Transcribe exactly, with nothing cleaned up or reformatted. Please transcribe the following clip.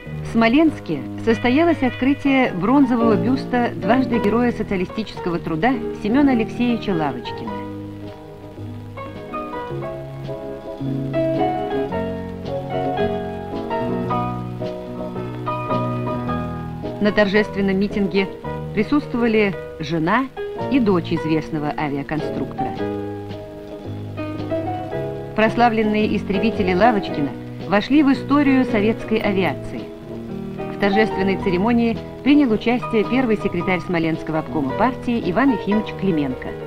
В Смоленске состоялось открытие бронзового бюста дважды Героя социалистического труда Семена Алексеевича Лавочкина. На торжественном митинге присутствовали жена и дочь известного авиаконструктора. Прославленные истребители Лавочкина вошли в историю советской авиации. В торжественной церемонии принял участие первый секретарь Смоленского обкома партии Иван Ефимович Клименко.